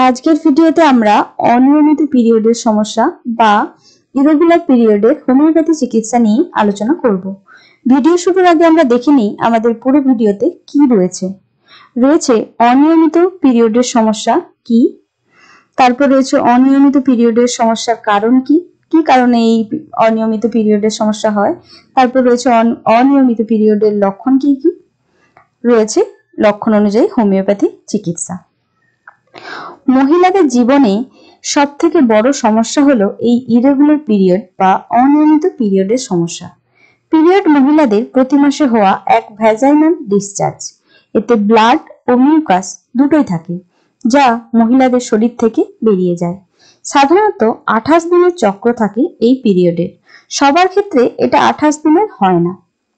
আজকের ভিডিওতে আমরা অনিয়মিত পিরিয়ডের সমস্যা বা ইরেগুলার পিরিয়ডের হোমিওপ্যাথি চিকিৎসা নিয়ে আলোচনা করব। ভিডিও শুরুর আগে আমরা দেখে নিই আমাদের পুরো ভিডিওতে কি রয়েছে। রয়েছে অনিয়মিত পিরিয়ডের সমস্যা কি, তারপর রয়েছে অনিয়মিত পিরিয়ডের সমস্যার কারণ কি, কি কারণে এই অনিয়মিত পিরিয়ডের সমস্যা হয়, তারপর রয়েছে অনিয়মিত পিরিয়ডের লক্ষণ কি কি, রয়েছে লক্ষণ অনুযায়ী হোমিওপ্যাথি চিকিৎসা। মহিলাদের জীবনে সব থেকে বড় সমস্যা হলো এই ইরেগুলার পিরিয়ড বা অনিয়মিত পিরিয়ডের সমস্যা। পিরিয়ড মহিলাদের প্রতি মাসে হওয়া এক ভ্যাজাইনাল ডিসচার্জ। এতে ব্লাড ও মিউকাস দুটোই থাকে, যা মহিলাদের শরীর থেকে বেরিয়ে যায়। সাধারণত 28 দিনের চক্র থাকে এই পিরিয়ডের। সবার ক্ষেত্রে এটা 28 দিনের হয় না।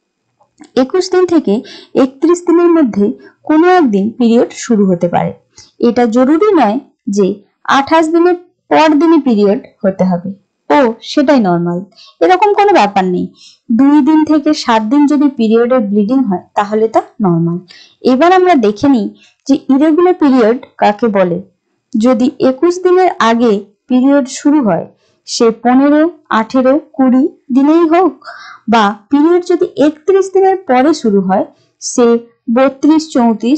21 দিন থেকে 31 দিনের মধ্যে কোনো একদিন পিরিয়ড শুরু হতে পারে। এটা জরুরি নয় যে 28 দিনের পর দিনই পিরিয়ড হতে হবে ও সেটাই নর্মাল, এরকম কোনো ব্যাপার নেই। 2 দিন থেকে 7 দিন যদি পিরিয়ডের ব্লিডিং হয় তাহলে তা নর্মাল। এবার আমরা দেখে নিই যে ইরেগুলার পিরিয়ড কাকে বলে। যদি 21 দিনের আগে পিরিয়ড শুরু হয়, সে 15, 18, 20 দিনেই হোক, বা পিরিয়ড যদি 31 দিনের পরে শুরু হয়, সে 32, 34,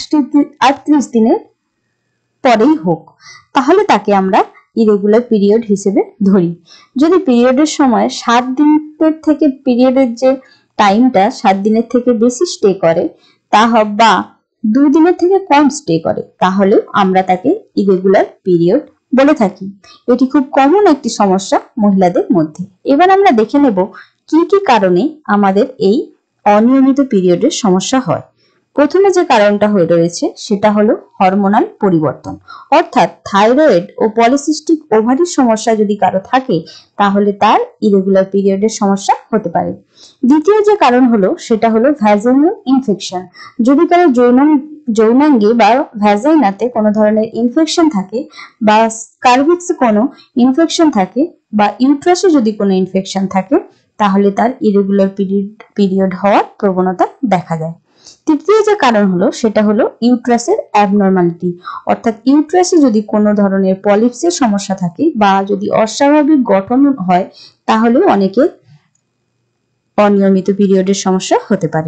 38 দিনের পরেই হোক, তাহলে তাকে আমরা ইরেগুলার পিরিয়ড হিসেবে ধরি। যদি পিরিয়ডের সময় 7 দিনের থেকে পিরিয়ডের যে টাইমটা 7 দিনের থেকে বেশি স্টে করে তা বা 2 দিনের থেকে কম স্টে করে, তাহলে আমরা তাকে ইরেগুলার পিরিয়ড বলে থাকি। এটি খুব কমন একটি সমস্যা মহিলাদের মধ্যে। এবার আমরা দেখে নেব কি কি কারণে আমাদের এই অনিয়মিত পিরিয়ডের সমস্যা হয়। প্রথমে যে কারণটা হয়ে রয়েছে সেটা হলো হরমোনাল পরিবর্তন, অর্থাৎ থাইরয়েড ও পলিসিস্টিক ওভারির সমস্যা যদি কারো থাকে তাহলে তার ইরেগুলার পিরিয়ডের সমস্যা হতে পারে। দ্বিতীয় যে কারণ হলো সেটা হলো ভ্যাজাইনাল ইনফেকশন। যদি কারো যৌনাঙ্গে বা ভ্যাজাইনাতে কোনো ধরনের ইনফেকশন থাকে, বা স্কারভিক্সে কোনো ইনফেকশন থাকে, বা ইউট্রাসে যদি কোনো ইনফেকশন থাকে, তাহলে তার ইরেগুলার পিরিয়ড হওয়ার প্রবণতা দেখা যায়। তৃতীয় যে কারণ হলো সেটা হলো ইউট্রাসের অ্যাবনর্মালিটি, অর্থাৎ ইউট্রাসে যদি কোনো ধরনের পলিপসের সমস্যা থাকে বা যদি অস্বাভাবিক গঠন হয়, তাহলে অনেকের অনিয়মিত পিরিয়ডের সমস্যা হতে পারে।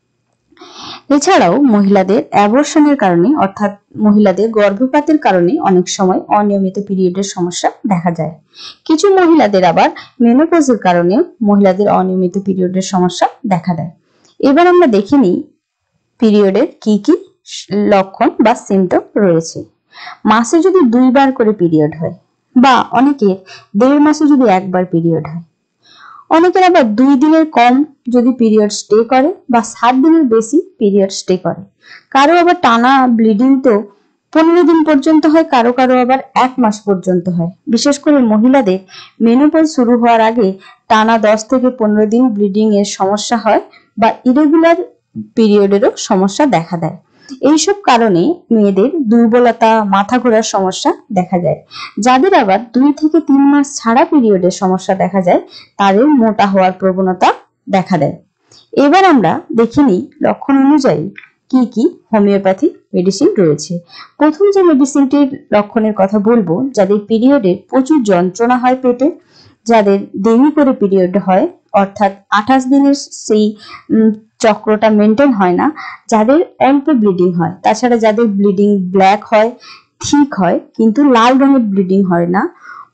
এছাড়াও মহিলাদের অ্যাবর্শনের কারণে, অর্থাৎ মহিলাদের গর্ভপাতের কারণে অনেক সময় অনিয়মিত পিরিয়ডের সমস্যা দেখা যায়। কিছু মহিলাদের আবার মেনোপজের কারণে মহিলাদের অনিয়মিত পিরিয়ডের সমস্যা দেখা দেয়। এবার আমরা দেখে নিই পিরিয়ডের কি কি লক্ষণ বা সিমটম রয়েছে। মাসে যদি 2 বার করে পিরিয়ড হয়, বা অনেকের 1.5 মাসে যদি 1 বার পিরিয়ড হয়, অনেকের আবার 2 দিনের কম যদি পিরিয়ড স্টে করে, বা 7 দিনের বেশি পিরিয়ড স্টে করে। কারো আবার টানা ব্লিডিং তো 15 দিন পর্যন্ত হয়, কারো কারো আবার 1 মাস পর্যন্ত হয়। বিশেষ করে মহিলাদের মেনোপজ শুরু হওয়ার আগে টানা 10 থেকে 15 দিন ব্লিডিং এর সমস্যা হয়, বা ইরেগুলার পিরিয়ডেরও সমস্যা দেখা দেয়। এইসব কারণে মেয়েদের দুর্বলতা, মাথা ঘোরার সমস্যা দেখা যায়। যাদের আবার 2 থেকে 3 মাস ছাড়া পিরিয়ডের সমস্যা দেখা যায়, তাদের মোটা হওয়ার প্রবণতা দেখা দেয়। এবার আমরা দেখে নিই লক্ষণ অনুযায়ী কি কি হোমিওপ্যাথি মেডিসিন রয়েছে। প্রথম যে মেডিসিনটির লক্ষণের কথা বলবো, যাদের পিরিয়ডে প্রচুর যন্ত্রণা হয় পেটে, যাদের দেরি করে পিরিয়ড হয়, অর্থাৎ 28 দিনের সেই চক্রটা মেনটেন হয় না, যাদের অল্প ব্লিডিং হয়, তাছাড়া যাদের ব্লিডিং ব্ল্যাক হয়, ঠিক হয়, কিন্তু লাল রঙের ব্লিডিং হয় না,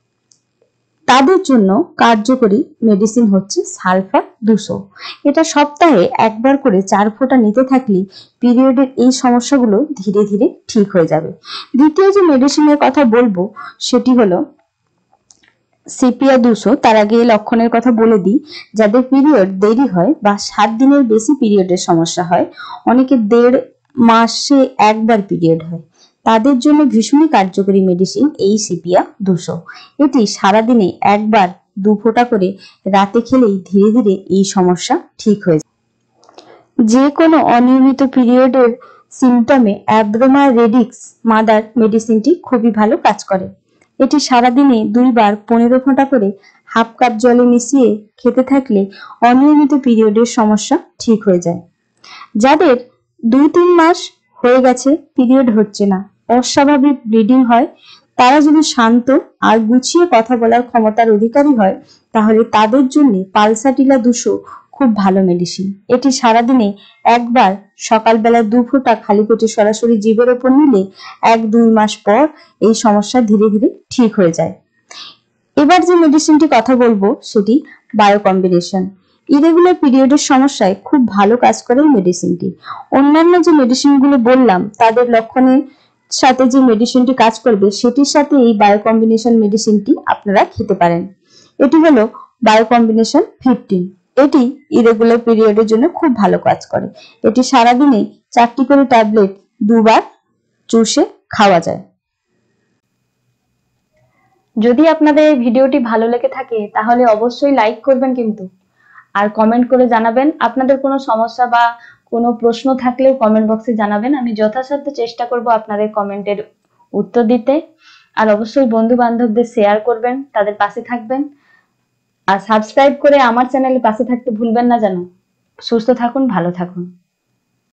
তাদের জন্য কার্যকরী মেডিসিন হচ্ছে সালফার 200। এটা সপ্তাহে 1 বার করে 4 ফোঁটা নিতে থাকলে পিরিয়ডের এই সমস্যাগুলো ধীরে ধীরে ঠিক হয়ে যাবে। দ্বিতীয় যে মেডিসিনের কথা বলবো সেটি হলো সিপিয়া 200। তার আগে লক্ষণের কথা বলে দিই, যাদের পিরিয়ড দেরি হয় বা 7 দিনের বেশি পিরিয়ডের সমস্যা হয়, অনেকে 1.5 মাসে 1 বার পিরিয়ড হয়, তাদের জন্য ভীষণই কার্যকরী মেডিসিন এই সিপিয়া 200। এটি সারাদিনে 1 বার 2 ফোঁটা করে রাতে খেলেই ধীরে ধীরে এই সমস্যা ঠিক হয়ে যায়। যে কোনো অনিয়মিত পিরিয়ডের সিমটমে অ্যাব্রোমারেডিক্স মাদার মেডিসিনটি খুবই ভালো কাজ করে। এটি সারাদিনে 2 বার 15 ফোঁটা করে হাফ কাপ জলে মিশিয়ে খেতে থাকলে অনিয়মিত পিরিয়ডের সমস্যা ঠিক হয়ে যায়। যাদের 2-3 মাস হয়ে গেছে পিরিয়ড হচ্ছে না, অস্বাভাবিক ব্লিডিং হয়, তারা যদি শান্ত আর গুছিয়ে কথা বলার ক্ষমতার অধিকারী হয়, তাহলে তাদের জন্য পালসাটিলা 200 খুব ভালো মেডিসিন। এটি সারাদিনে একবার সকালবেলা 2 ফোঁটা খালি পেটে সরাসরি জিভের ওপর নিলে 1-2 মাস পর এই সমস্যা ধীরে ধীরে ঠিক হয়ে যায়। এবার যে মেডিসিনটি কথা বলবো সেটি বায়ো কম্বিনেশন। ইরেগুলার পিরিয়ডের সমস্যায় খুব ভালো কাজ করে এই মেডিসিনটি। অন্যান্য যে মেডিসিনগুলো বললাম তাদের লক্ষণের সাথে যে মেডিসিনটি কাজ করবে সেটির সাথে এই বায়ো কম্বিনেশন মেডিসিনটি আপনারা খেতে পারেন। এটি হলো বায়ো কম্বিনেশন 15। এটি ইরেগুলার পিরিয়ডের জন্য খুব ভালো কাজ করে। এটি সারাদিনে 4টি করে ট্যাবলেট 2 বার চুষে খাওয়া যায়। যদি আপনাদের এই ভিডিওটি ভালো লেগে থাকে তাহলে অবশ্যই লাইক করবেন কিন্তু, আর কমেন্ট করে জানাবেন। আপনাদের কোনো সমস্যা বা কোনো প্রশ্ন থাকলেও কমেন্ট বক্সে জানাবেন, আমি যথাসাধ্য চেষ্টা করব আপনাদের কমেন্টের উত্তর দিতে। আর অবশ্যই বন্ধু বান্ধবদের শেয়ার করবেন, তাদের পাশে থাকবেন, আর সাবস্ক্রাইব করে আমার চ্যানেলের পাশে থাকতে ভুলবেন না যেন। সুস্থ থাকুন, ভালো থাকুন।